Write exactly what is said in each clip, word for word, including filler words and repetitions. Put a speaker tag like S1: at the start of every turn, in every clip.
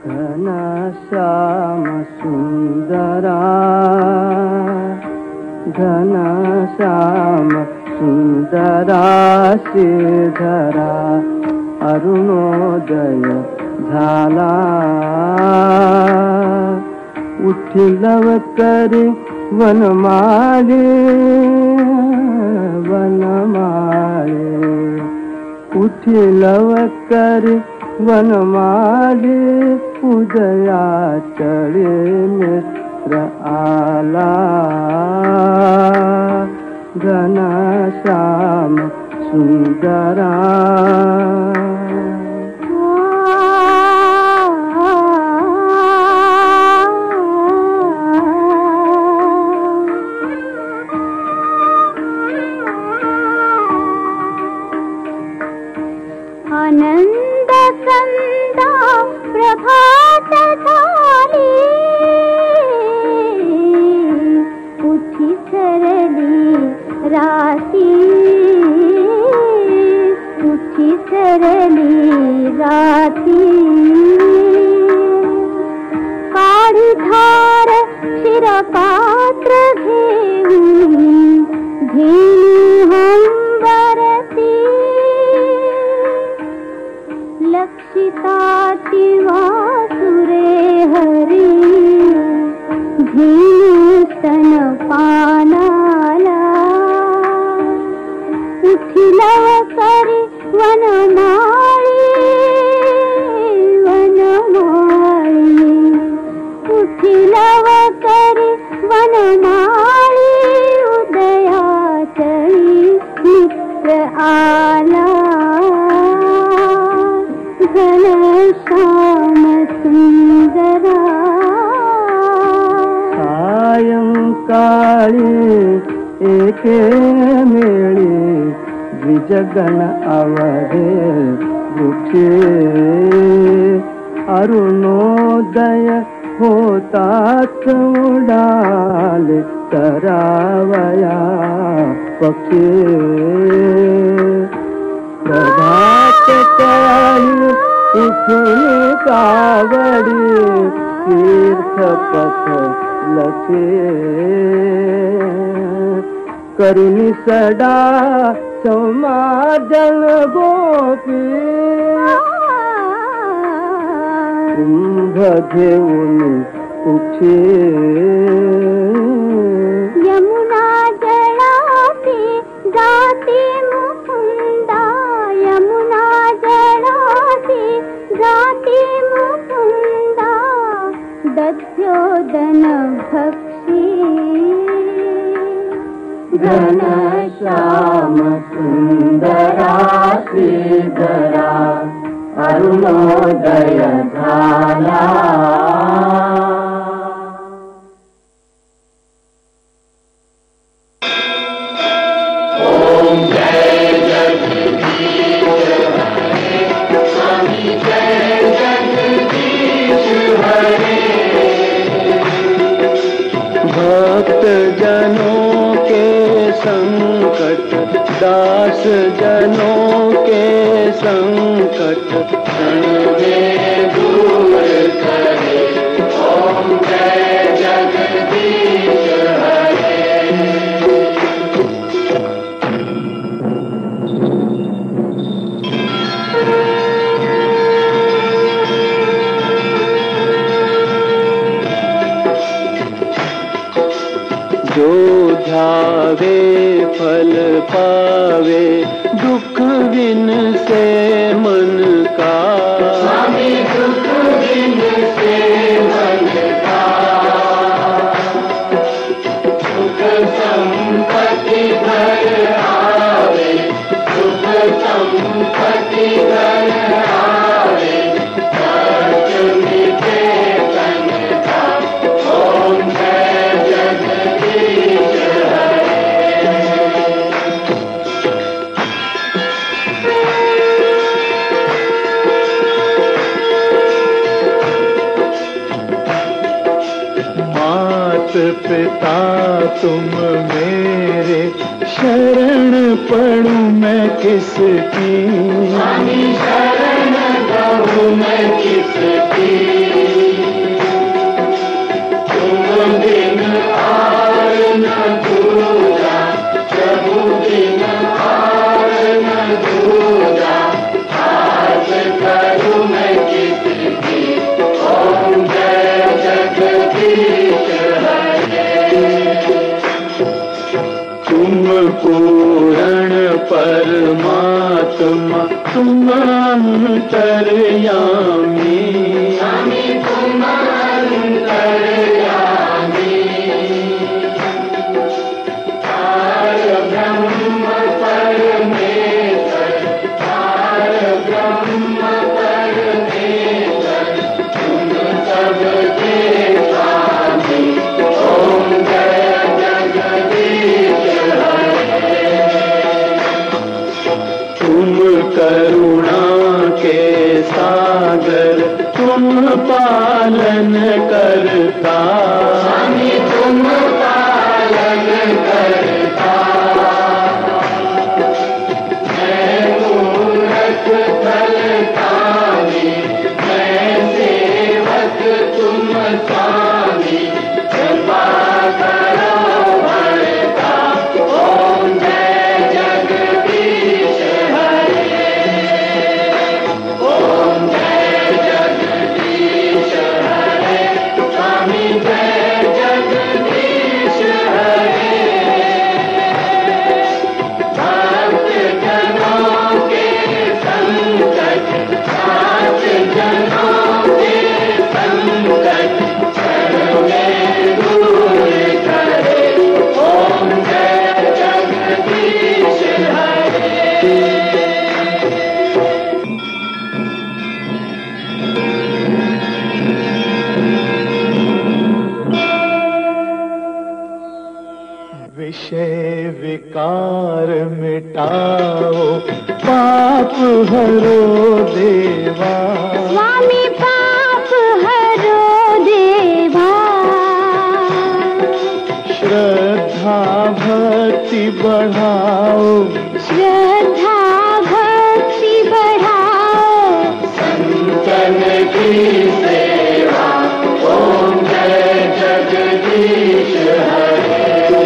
S1: घनश्याम सुंदरा घनश्याम सुंदरा श्रीधरा अरुणोदय झाला उठिलव करी वनमाळे वनमाळे उठिलव करी वनमाळे उदया चढ़े मित्र आला घनश्याम सुंदरा
S2: आनंद संदा प्रभात झाली उठी सरली राती उठी सरली राती काढी धार शिरपात्र घेऊन घेऊन हंबरती लक्षिताति वासुरे हरी धीस्तन पानाला उठिलव करी वनमाळी वनमाळी उठिलव करी वनमाळी उदया चढ़ी मित्र आला घनश्याम सुंदरा
S1: सायंकाळी एके मेळी द्विजगण आवरे वृक्षे अरुणोदय होताच उडाले तरावया पक्षी प्रभात काळी उठून कावडी तीर्थपथ लखे करुणी सडा समाजन गोपी कुंभ घेऊन उठे
S2: यमुना जळाती जाती मुकुंदा यमुना जळाती जाती मुकुंदा दध्योदन भक्षी
S1: घनश्याम सुंदरा श्रीधरा अरुणोदय झाला भक्त जनों के संकट दास जनों के संकट क्षण में दूर करे ओम जय जगदीश हरे जो ध्यावे फल पावे दुख बिन से मन का स्वामी दुख बिन से मन का सुख संपत्ति घर आवे सुख संपत्ति घर आवे कर्ज मिटे तन का ओम जय जगदीश पिता तुम मेरे शरण पड़ूं मैं किसकी शरण पड़ूं मैं किसकी अंतर्यामी,
S3: स्वामी तुम अंतर्यामी, पार ब्रह्म परमेश्वर, पार ब्रह्म परमेश्वर, तुम सबके स्वामी। ओम जय जगदीश हरे।
S1: तुम करुणा के सागर, तुम पालन करता,
S3: स्वामी तुम पालन करता। मैं मूरख फलदानी, मैं सेवक तुम स्वामी, कृपा करो भरता। ओम जय जगदीश हरे। ओम जय जगदीश हरे। स्वामी जय जगदीश हरे। भक्त जनों के संकट, सात जनों के संकट, क्षण में दूर करे। ओम जय जगदीश हरे।
S1: विषय विकार मिटाओ, पाप हरो देवा,
S2: स्वामी पाप हरो देवा।
S1: श्रद्धा भक्ति बढ़ाओ,
S2: श्रद्धा भक्ति बढ़ाओ,
S3: संतन की सेवा। ओम जय जगदीश हरे।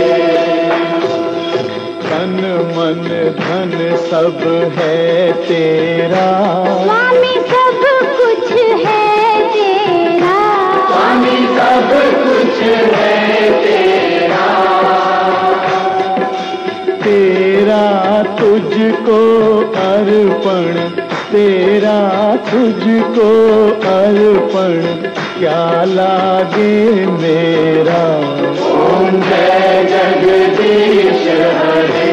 S1: तन मन धन सब है तेरा,
S2: स्वामी सब कुछ है तेरा।
S3: स्वामी सब कुछ है तेरा।
S1: तेरा तुझको अर्पण, तेरा तुझको अर्पण, क्या लागे मेरा।
S3: ओम जय जगदीश हरे।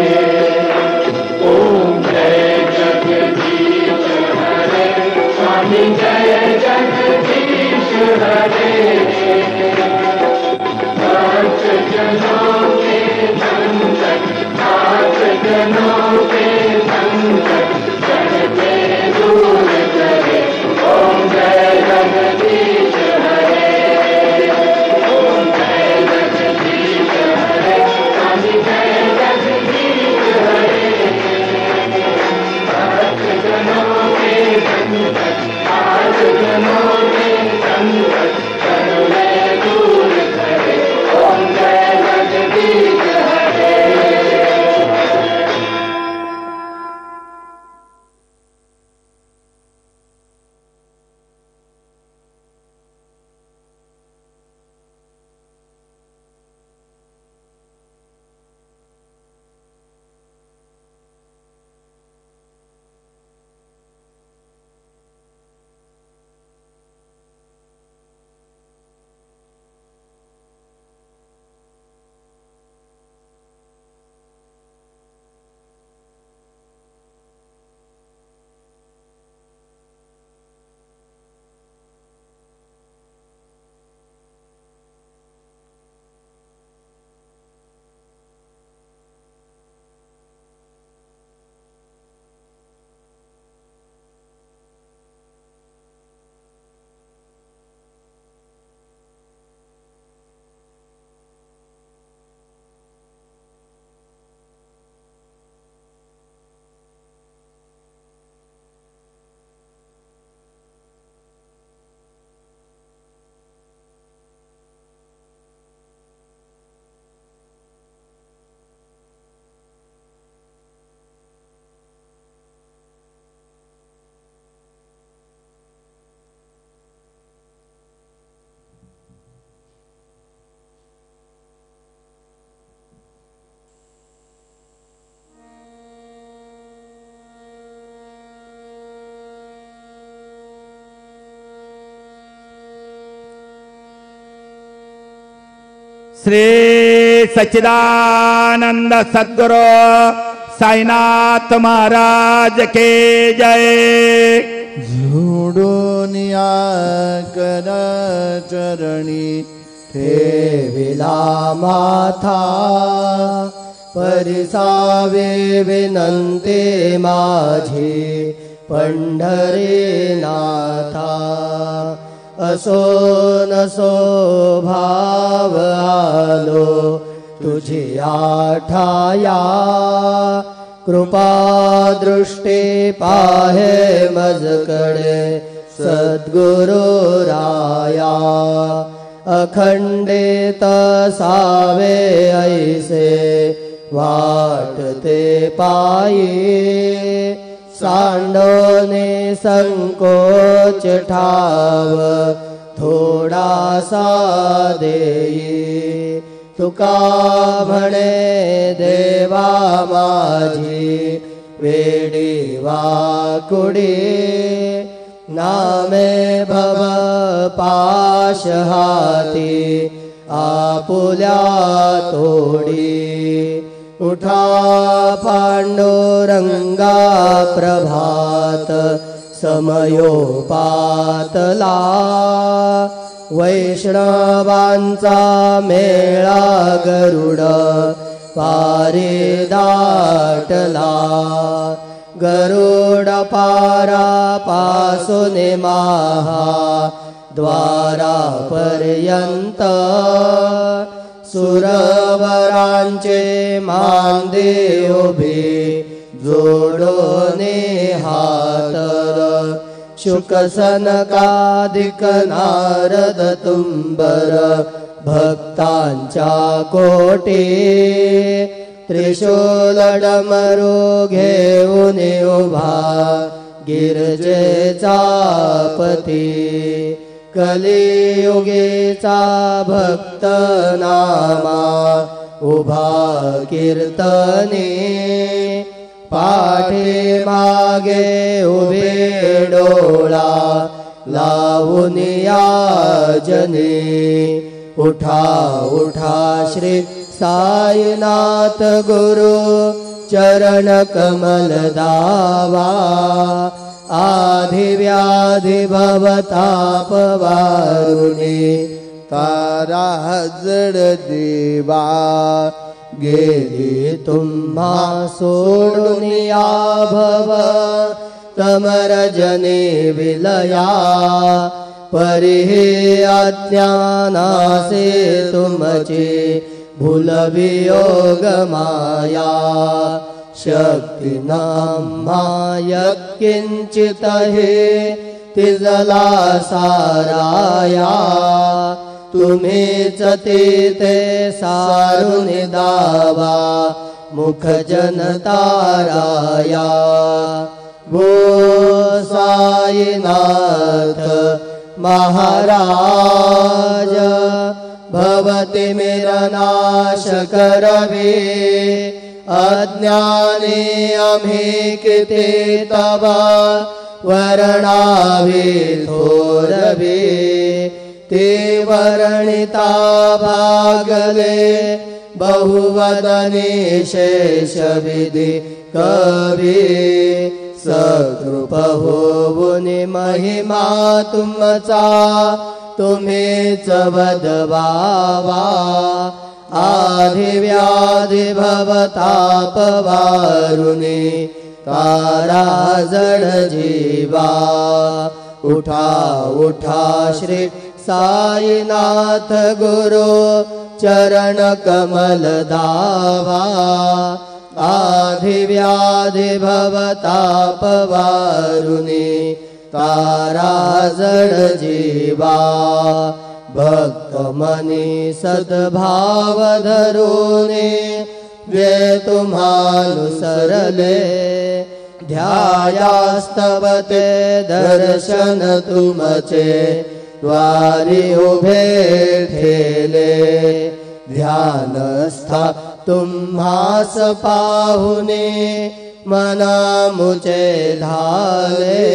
S3: ओम जय जगदीश हरे। स्वामी जय जगदीश हरे। भक्त जनों के संकट, सात जनों के संकट, क्षण में दूर करे। ओम जय जगदीश हरे। ओम जय जगदीश हरे। स्वामी जय जगदीश हरे। भक्त जनों के संकट, सात जनों के संकट, क्षण में दूर करे। ओम जय जगदीश हरे।
S4: श्री सच्चिदानंद सद्गुरु साईनाथ महाराज के जय।
S1: झूडो निया कर चरणी
S5: ठेविला माथा परिसावे विनंते माझी पंढरी नाथा। असो नसो भाव आलो तुझी आठाया कृपा दृष्टी पाहे मजकडे सद्गुरु राया। अखंडित सावे ऐसे वाटते पायी सांडोने संकोच ठाव थोडासा देई। तुका म्हणे देवा माझी वेडी वाकुडी नामे भव पाश हाती आपुल्या तोडी। उठा पांडुरंगा प्रभात समयोपातला वैष्णवांचा मेळा गरुड पारे दाटला। गरुड पारा पासून महा द्वारापर्यंत सुरवरांचे मांदे उभे जोडोने हातर। शुक सनकादिक नारद तुंबर भक्तांच्या कोटी त्रिशूल डमरू घेऊन उभा गिरजेचा पती। कलियुगेचा भक्त नामा उभा कीर्तने पाठे मागे उभे डोळा लावून याजने। उठा उठा श्री साईनाथ गुरु चरण कमल दावा। आधि व्याधि भवताप वारुणी तारा जड देवा। गेली तुम्हा सोडून या भव तमरजने विलया। परिहे अज्ञानासे तुमचे भूल वियोग माया। शक्ती नाम्हा यत्किंचित हे तिजला साराया। तुम्हीच ते सारुन दावा मुख जनताराया। गो साईनाथ महाराज भवति मेरा नाश करवे। अज्ञाने आम्ही किती तवा वर्णावे थोरवे। ते वर्णिता भागले बहुवदने शेष विधि कवी। सकृप होऊन महिमा तुमचा तुम्हीच वदवावा। आधि व्याधि भवताप वारुणी तारा जड जीवा। उठा उठा श्री साईनाथ गुरु चरण कमल दावा। आधि व्याधि भवताप वारुणी तारा जड जीवा। भक्त मनी सद्भाव धरूने वे तुम्हानुसरले। ध्यायास्तवते दर्शन तुमचे द्वारी उभे ठेले। ध्यानस्था तुम्हास पाहुने मना मुचे धाले।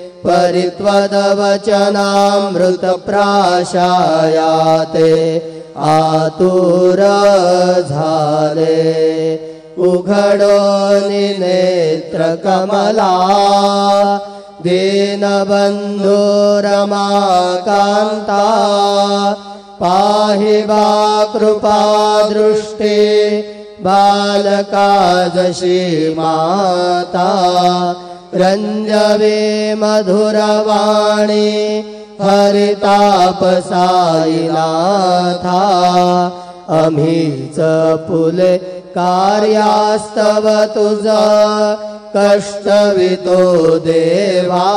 S5: परित्वद वचनामृत प्राशायाते आतुर झाले उघडोनी नेत्र कमला दीनबंधू रमाकांता पाहि वा कृपा दृष्टी बालकादशी माता रंजवे मधुरवाणी हरितापसाईनाथा अमीच फुले कार्यास्तव तुझा कष्टवितो देवा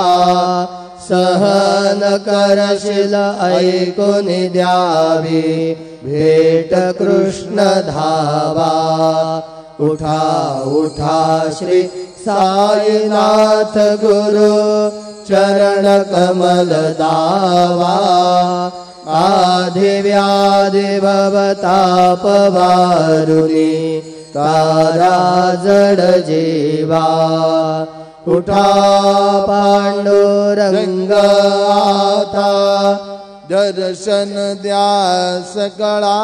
S5: सहन करशील ऐकुनी द्यावी भेट कृष्ण धावा उठा उठा श्री साईनाथ गुरु चरण कमल दावा आदि व्याधि भवताप वारुणी तारा जड जीवा उठा पांडुरंग आता
S1: दर्शन द्या सकळा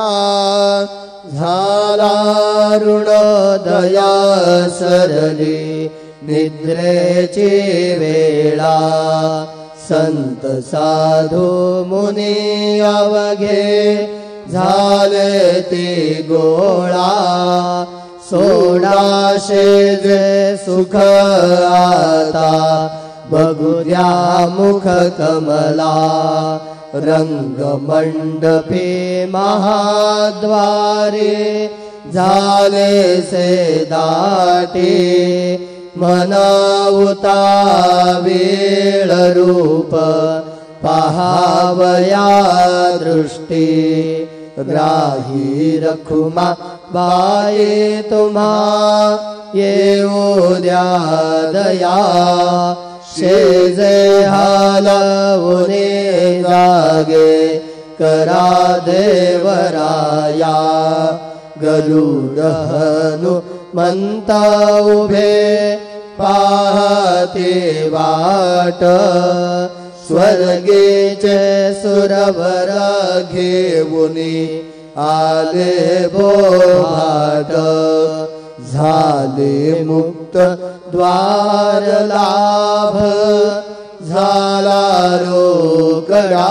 S5: झाला ऋणोदया सरली निद्रेची वेळा संत साधू मुनी अवघे झाले ते गोळा सोडाशे जे सुख आता बघू द्या मुख कमला रंग मंडपे महाद्वारे झाले से दाटे मनावता वेळ रूप पहावया दृष्टी ग्राही रखुमा बाये तुम्हा येऊ द्या दया शेजे हालवणे जागे करा देवराया गरुड हनुमंता उभे पाहते वाट स्वर्गेचे सुरवर घेऊनी आले बोभाट झाले मुक्त द्वार लाभ झाला रोकडा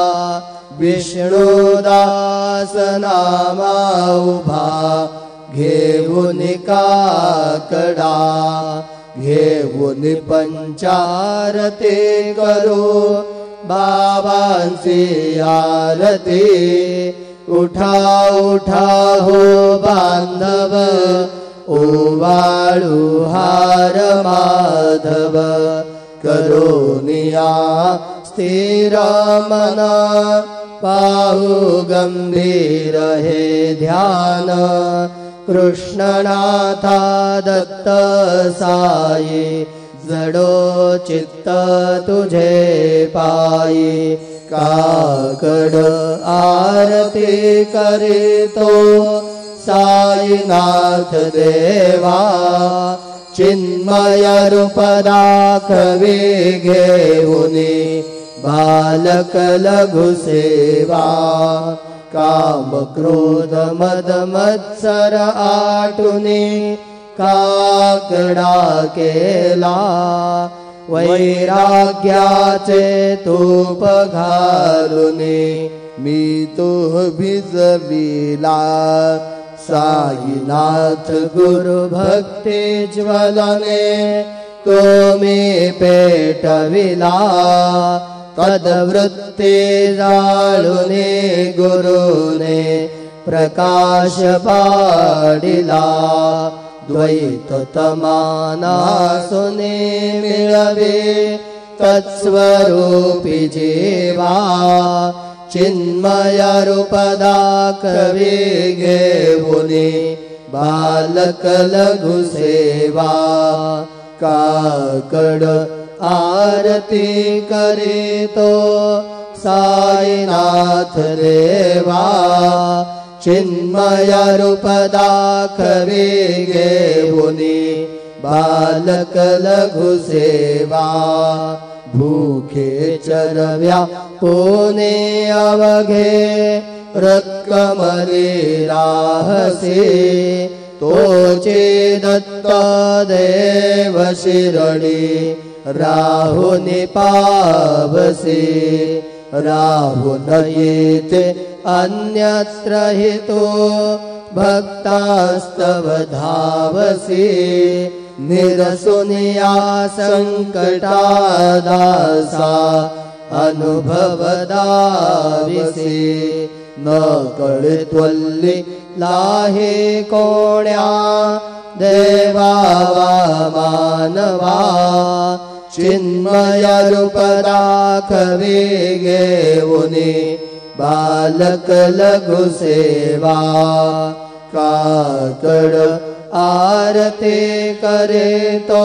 S5: विष्णुदास नामा उभा घेऊन काकडा घेऊन पंचारती करू बाबांची आरती उठा उठा हो बांधव ओवाळू हार माधव करोनिया स्थिर मना पाहू गंभीर हे ध्यान कृष्णनाथा दत्त साई जडो चित्त तुझे पायी काकड आरती करीतो साईनाथ देवा चिन्मय रूप दाखवे घेऊनी बालक लघु सेवा काम क्रोध मद मत्सर आटुनी काकडा केला वैराग्याचे तूप घालुनी
S1: मी तो भिजविला
S5: साईनाथ गुरु भक्ती ज्वलने तो मी पेटविला तद्वृत्ती जाळुने गुरुने प्रकाश पाडिला द्वैत तमानासुने मिळवे तत्स्वरूपी जीवा चिन्मय रूप दाखवे घेऊनी बालक लघु सेवा काकड आरती करीतो साईनाथ देवा चिन्मय रूप दाखवे घेऊनी बालक लघु सेवा भूखे चरव्या पुणे अवघे रत्कमले राहसे तोचे दत्त देव शिरडी राहुनि पावसे राहुन येते अन्यत्र हितो भक्तास्तव धावसे निरसुनिया संकटा दासा अनुभवदाविसे न कळे त्वल्ली लाहे कोण्या देवा वा मानवा चिन्मय रूप दाखवे घेऊनी बालक लघु सेवा काकड आरते करे तो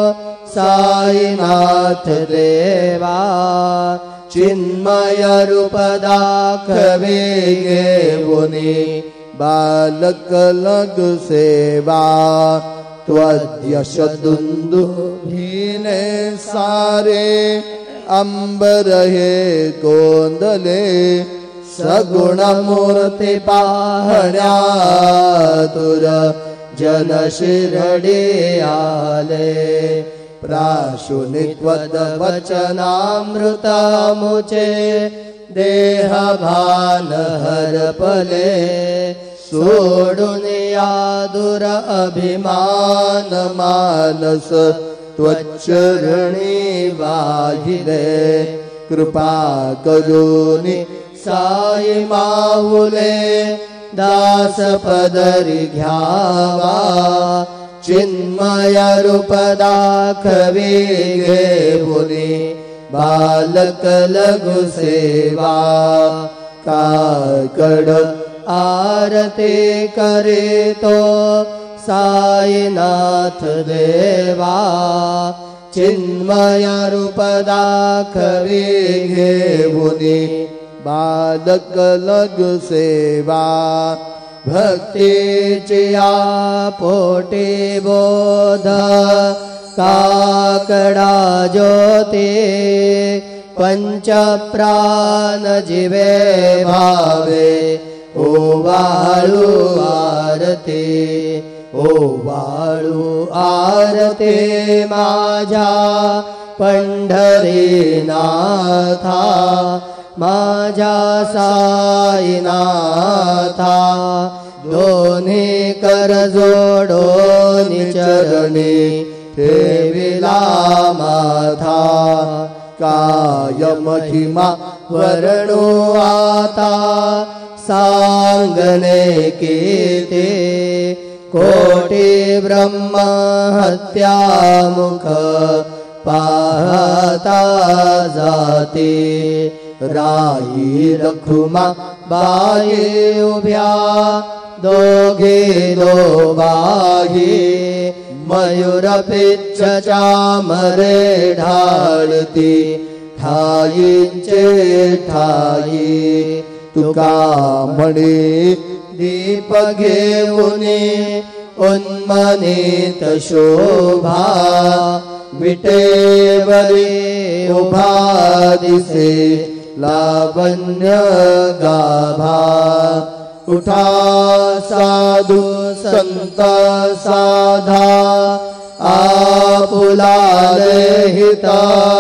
S5: साईनाथ देवा चिन्मय रूप दाखवे घेऊनी
S1: बालक लघु सेवा त्वद्यश दुंदुभीने सारे अंबर हे कोंदले सगुण मूर्ती पाहण्या तुर जन शिरडी आले प्राशुनिक्वद वचनामृत मुचे देह भान हरपले सोडून या दुर अभिमान मानस त्वच्चरणी वाहिले कृपा करुनी साई माऊले दास पदरी घ्यावा चिन्मय रूप दाखवे घेऊनी बालक लघु सेवा काकड आरते करे तो साईनाथ देवा चिन्मय रूप दाखवे घेऊनी बालक लघु सेवा भक्तीची या पोटे बोध काकडा ज्योते पंच प्राण जीवे भावे ओ वाळू आरते ओ वाळू आरते माझ्या पंढरीनाथा माझ्या साईनाथा दोन्ही कर जोडोन चरणी ठेविला माथा काय महिमा वर्णो आता सांगणे कीते कोटी ब्रह्म हत्या मुख पाहता जाते राई रखुमा बाये उभ्या दोघे दोबाही मयूर पिच्छ चामरे ढाळती ठाईंचे ठाई तुका म्हणे दीप घेऊनी उन्मनीत शोभा विटेवरी उभा दिसे लावण्य गाभा उठा साधू संत साधा आपुलाले हिता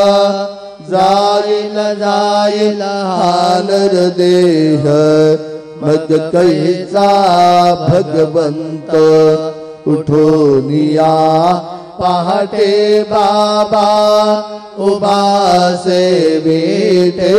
S1: जाईल जाईल हानर देह मग कैसा भगवंत उठोनिया पहाटे बाबा उभासे बेटे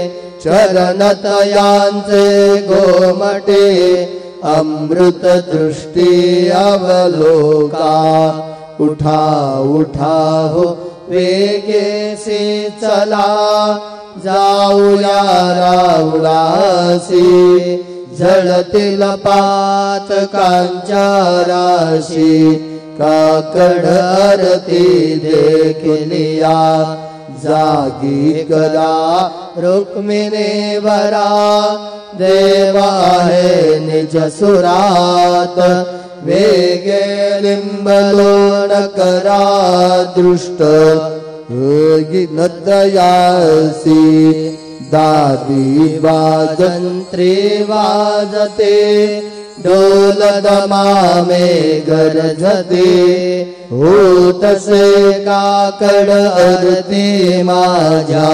S1: चरणतयांचे गोमटे अमृत दृष्टी अवलोका उठा उठा हो वेगे से चला जाऊया राउलासी झळतील पातकांच्या राशी काकड आरती देखलिया जागी करा रुक्मिणी वरा देवा है निज सुरात वेगे लिंबलोण करा दृष्ट योगी नदयासी दादी वाजंत्री वाजते ढोल दमामे गरजते होतसे काकड आरती माझ्या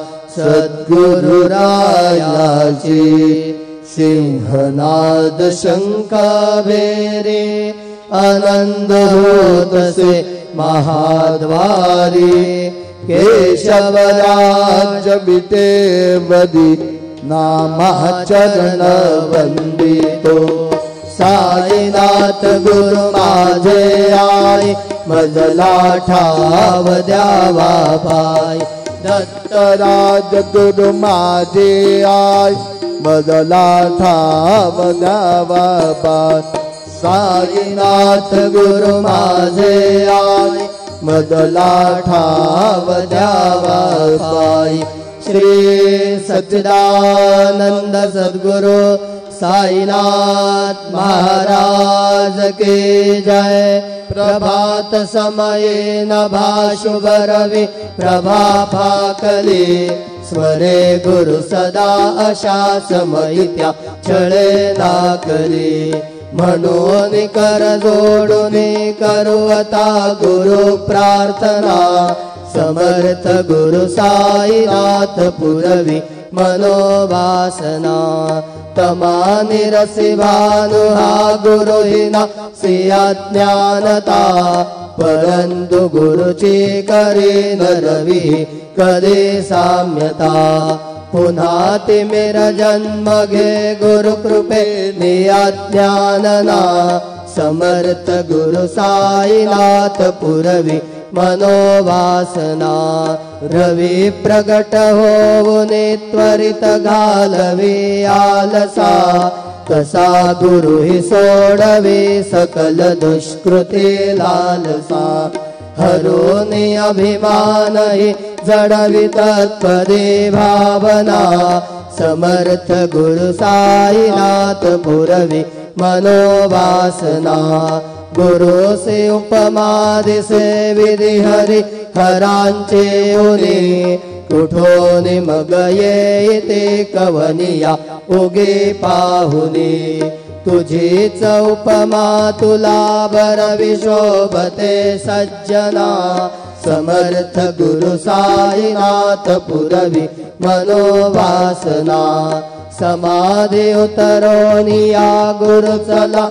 S1: सद्गुरुरायाची सिंहनाद शंका बेरे आनंद होतसे महाद्वारी केशवराज बिटे वदी नामाचरण वंदितो साईनाथ गुरु माझे आय मजला ठाव द्यावा पाय दत्तराज गुरु माझे आय मजला ठाव द्यावा पाय साईनाथ गुरु माझे आय मजला ठाव द्यावा पाय श्री सच्चिदानंद सद्गुरु साईनाथ महाराज के जय। प्रभात समये नभा शुभ रवि प्रभा फाकली स्वरे गुरु सदा अशा समयित्या छळे दाखली म्हणून कर जोडून करुवता गुरु प्रार्थना समर्थ गुरु साईनाथ पुरवी मनोवासना तमानि रसी भानु हा गुरु हिना सिया ज्ञानता परंतु गुरुची करी नरवी कधी साम्यता पुन्हा ते मेरा जन्म घे गुरु कृपे निया ज्ञानना समर्थ गुरु साईनाथ पुरवी मनोवासना रवि प्रगट होवुने त्वरित घालवे आलसा कसा गुरु हि सोडवे सकल दुष्कृते लालसा हरोने अभिमान हि जडवि तत्पदे भावना समर्थ गुरु साईनाथ पुरवी मनोवासना गुरु से उपमा दिसे विधि हरि हरांचे उनी कुठोनी मग येते कवनिया उगे पाहुनी तुझीच उपमा तुला बरवी शोभते सज्जना समर्थ गुरु साईनाथ पुरवी मनोवासना समाधी उतरोनिया गुरु चला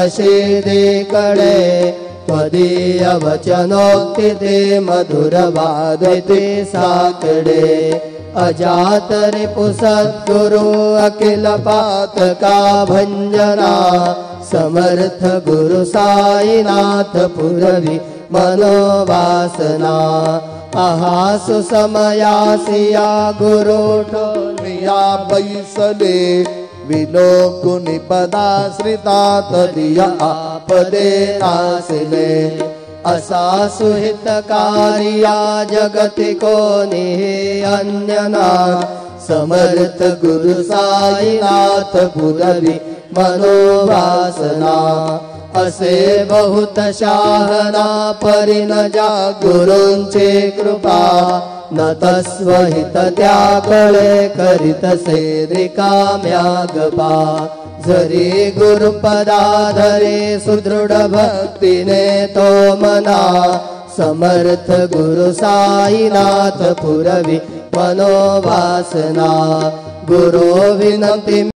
S1: मशिदीकडे त्वदीय वचनोक्ती ते मधुर वादते साकडे अजात रिपु सद्गुरु अखिल पातका भंजना समर्थ गुरु साईनाथ पुरवी मनोवासना आहासु समयासिया गुरु ठोनिया बैसले विलोकुनि पदाश्रिता तदिया आपदे नासिले असा सुहितकारिया जगति कोनि अन्यना समर्थ गुरु साईनाथ पुरवी मनोवासना असे बहुत शाहना परिन जा गुरूंचे कृपा न तस्वहित त्याकडे करीतसे रिकाम्या गपा जरी गुरुपदाधरे सुदृढ भक्तीने तो मना समर्थ गुरु साईनाथ पुरवी मनोवासना गुरु विनंती